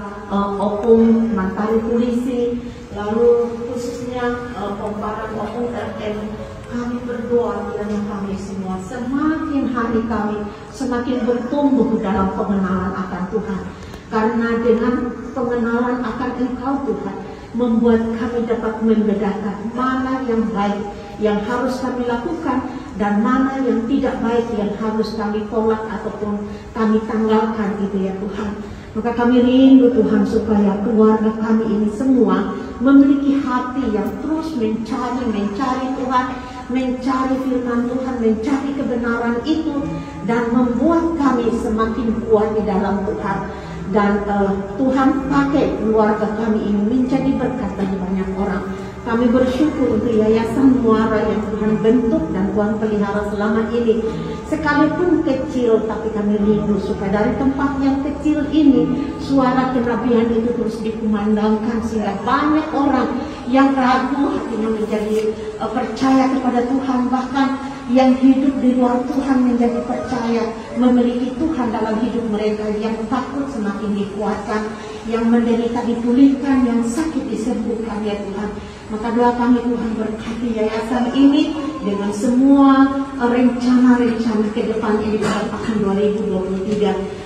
Opung, Mantari Polisi, lalu khususnya Pomparan, Opung, RM, kami berdoa kiranya kami semua semakin hari kami semakin bertumbuh dalam pengenalan akan Tuhan. Karena dengan pengenalan akan Engkau Tuhan, membuat kami dapat membedakan mana yang baik yang harus kami lakukan, dan mana yang tidak baik yang harus kami tolak ataupun kami tanggalkan, gitu ya Tuhan. Maka kami rindu Tuhan supaya keluarga kami ini semua memiliki hati yang terus mencari Tuhan, mencari firman Tuhan, mencari kebenaran itu, dan membuat kami semakin kuat di dalam Tuhan. Dan Tuhan pakai keluarga kami ini menjadi berkat bagi banyak orang. Kami bersyukur untuk Yayasan Muara yang Tuhan bentuk dan Tuhan pelihara selama ini. Sekalipun kecil, tapi kami rindu supaya dari tempat yang kecil ini suara kenabian itu terus dikumandangkan, sehingga banyak orang yang ragu hatinya menjadi percaya kepada Tuhan, bahkan yang hidup di luar Tuhan menjadi percaya, memiliki Tuhan dalam hidup mereka, yang takut semakin dikuatkan, yang menderita dipulihkan, yang sakit disembuhkan ya Tuhan. Maka doa kami Tuhan, berkati yayasan ini dengan semua rencana-rencana ke depan ini dalam tahun 2023.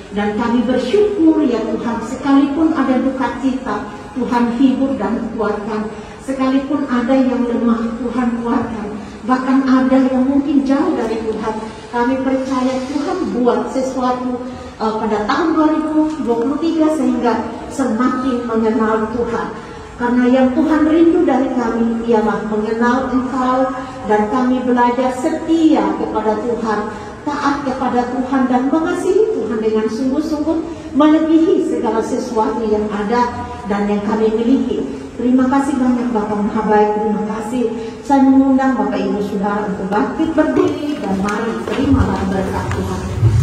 Dan kami bersyukur ya Tuhan, sekalipun ada duka cita, Tuhan hibur dan kuatkan. Sekalipun ada yang lemah, Tuhan kuatkan. Bahkan ada yang mungkin jauh dari Tuhan, kami percaya Tuhan buat sesuatu pada tahun 2023 sehingga semakin mengenal Tuhan. Karena yang Tuhan rindu dari kami ialah mengenal Engkau, dan kami belajar setia kepada Tuhan, taat kepada Tuhan, dan mengasihi Tuhan dengan sungguh-sungguh melebihi segala sesuatu yang ada dan yang kami miliki. Terima kasih banyak Bapak Maha Baik, terima kasih. Saya mengundang Bapak Ibu Saudara untuk bangkit berdiri dan mari terimalah berkat Tuhan.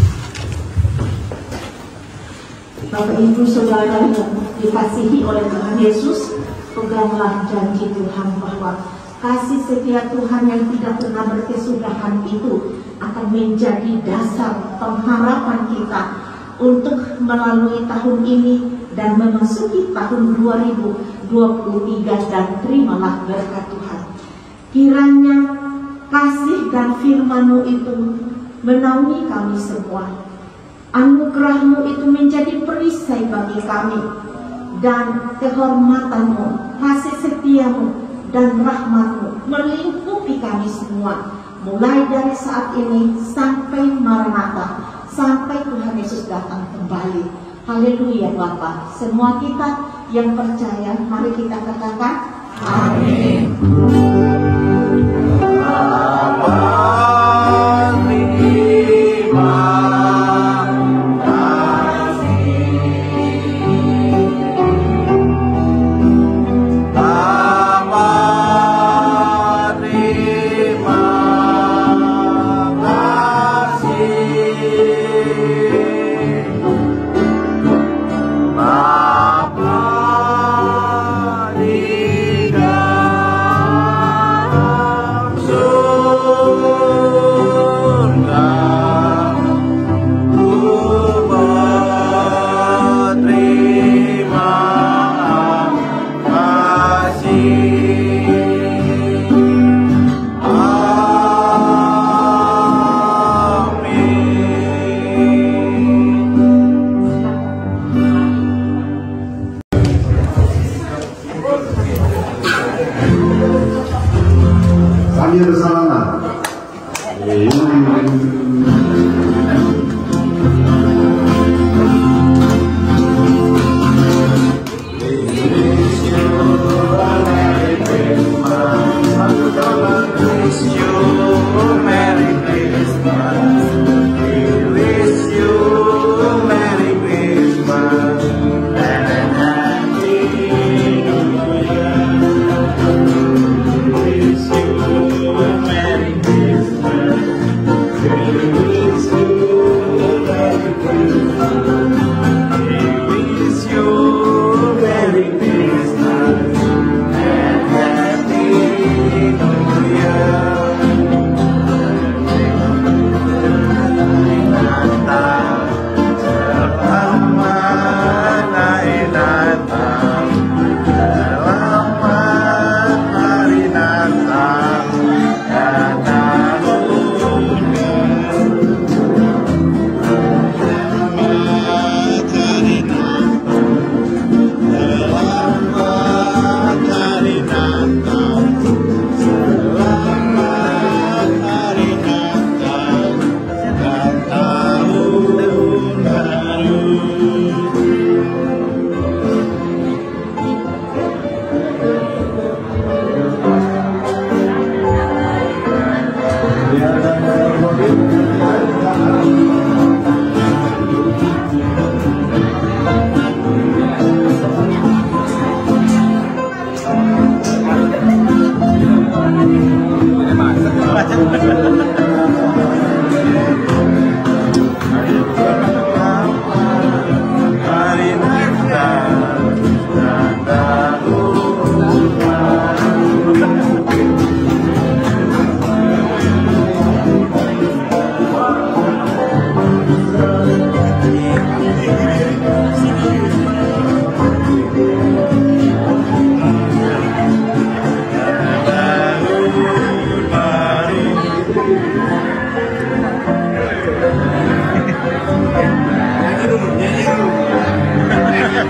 Bapak Ibu Saudara yang dikasihi oleh Tuhan Yesus, peganglah janji Tuhan bahwa kasih setia Tuhan yang tidak pernah berkesudahan itu akan menjadi dasar pengharapan kita untuk melalui tahun ini dan memasuki tahun 2023, dan terimalah berkat Tuhan. Kiranya kasih dan firman-Mu itu menaungi kami semua. Anugerah-Mu itu menjadi perisai bagi kami, dan kehormatan-Mu, kasih setia-Mu, dan rahmat-Mu melingkupi kami semua, mulai dari saat ini sampai Maranatha, sampai Tuhan Yesus datang kembali. Haleluya Bapa. Semua kita yang percaya, mari kita katakan amin.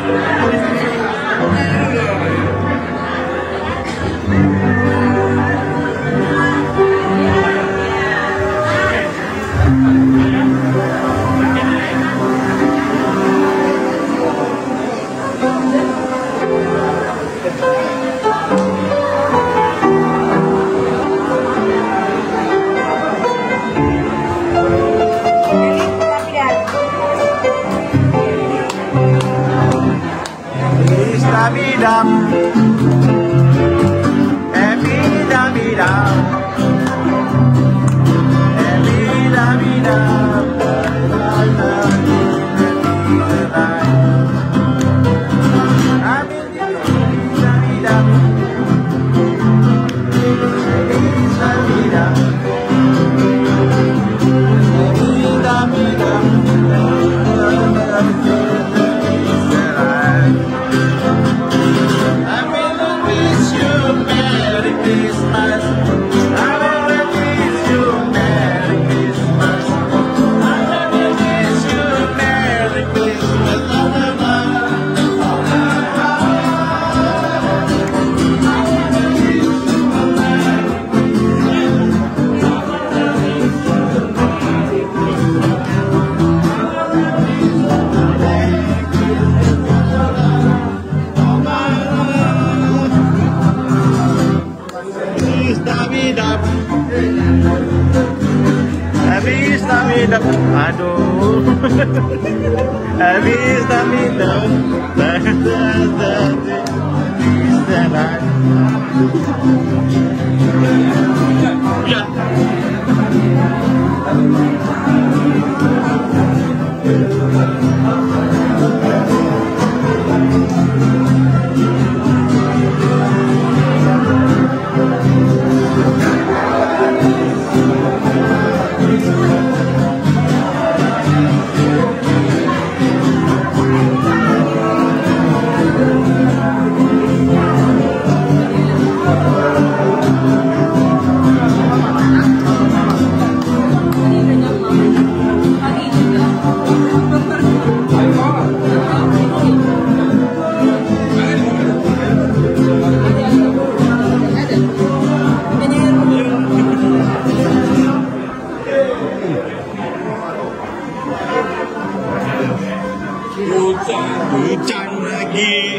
Hujan lagi.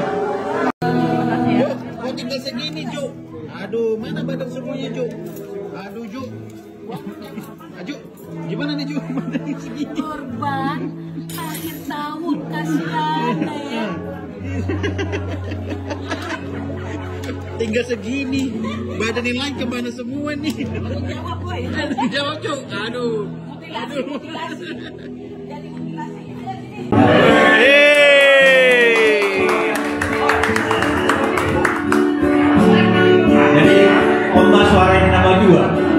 Kok tinggal segini, Ju? Aduh, mana badan semuanya, Ju? Aduh, Ju. Ju, gimana nih, Ju? Badan segini. Korban akhir tahun, kasihan ya. Tinggal segini. Badan yang lain kemana semua nih? Jawab, boy. Jawab, Ju. Aduh. Mutilasi, mutilasi. Jadi mutilasi. Jadi Oma suaranya nama dua.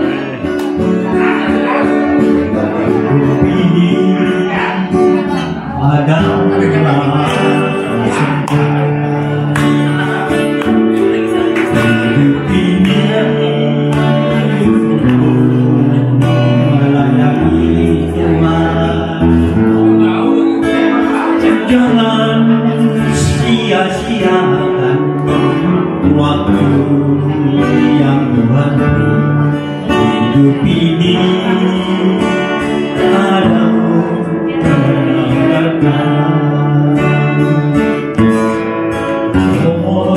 Ini ada jangan sia-siakan waktu yang Tuhan hidup ini ada meninggalkan. Oh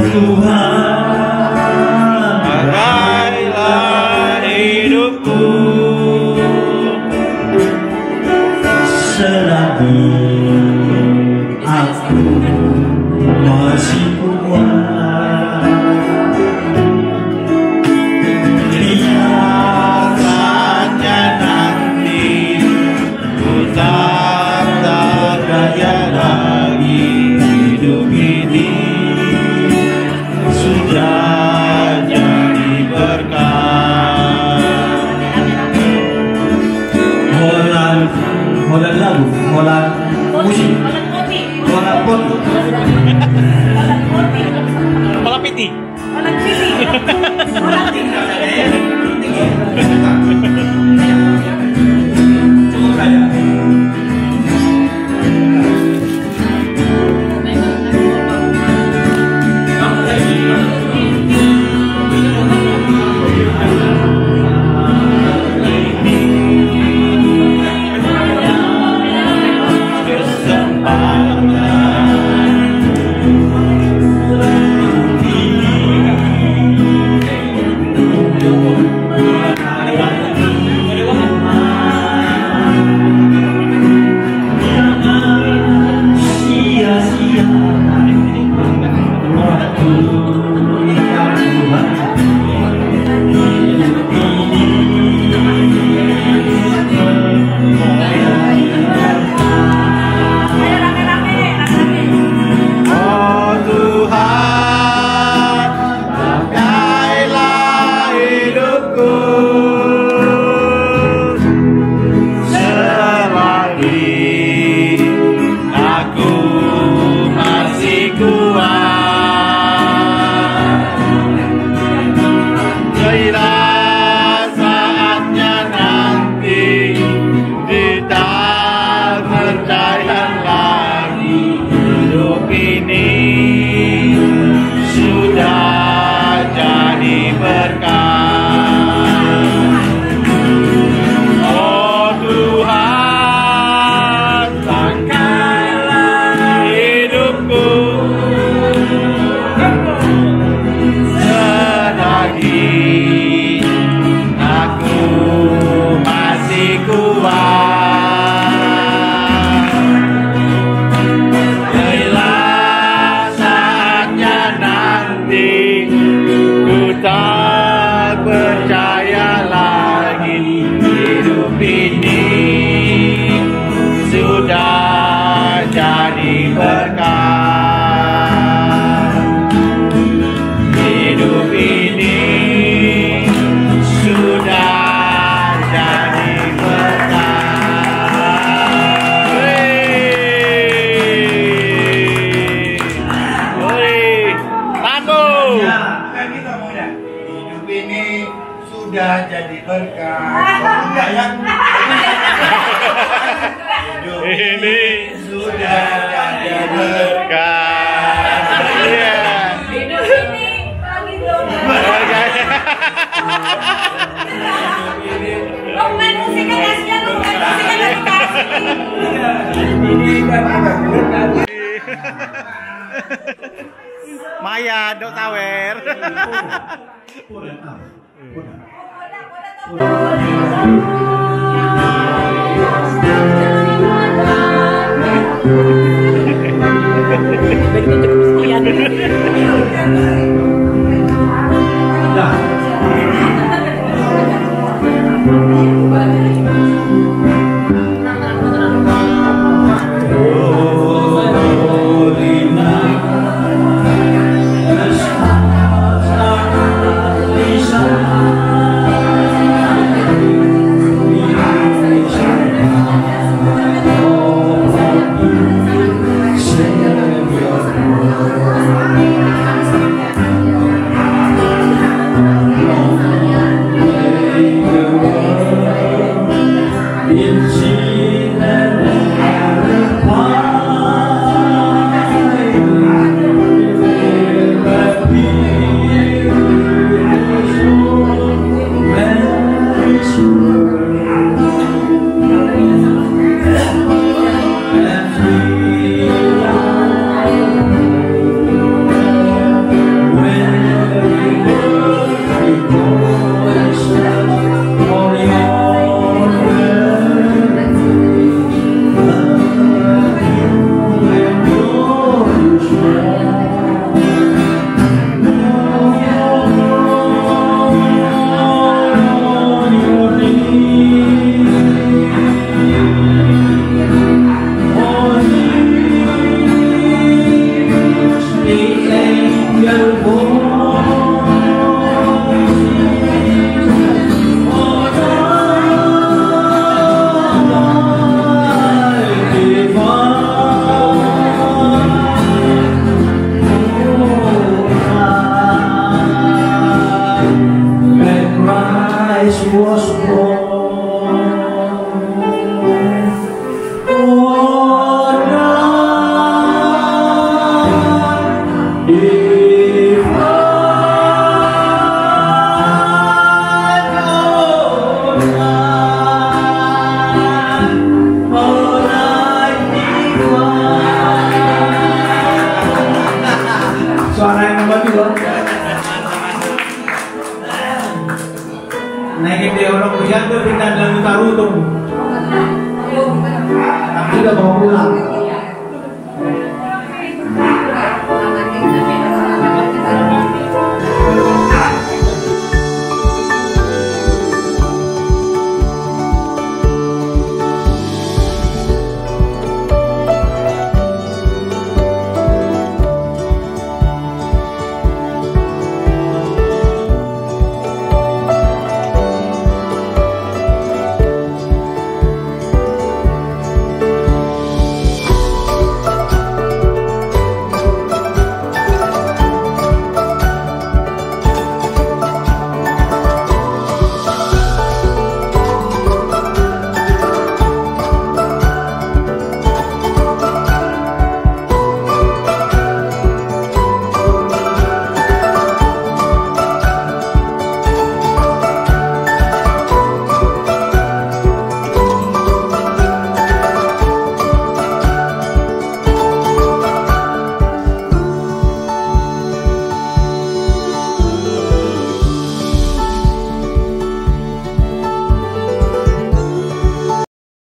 Tuhan, pakailah hidupku selagi aku masih kuat. Biarkannya nanti ku tak berdaya lagi. Hidup ini sudah jadi berkah. ini sudah jadi berkah. Hidup ini sudah jadi berkah. Woi, Paku. Kan kita muda. Hidup ini sudah jadi berkah. Yang hidup ini sudah jadi berkah. Hidup ini lagi belum. Lo main musiknya kasihan, lo main musiknya lagi kasih. Maya, dok tawer. suara yang bagus loh. Naikin dia orang hujan tuh pindah dalam taruh tuh. Tapi udah mau pulang.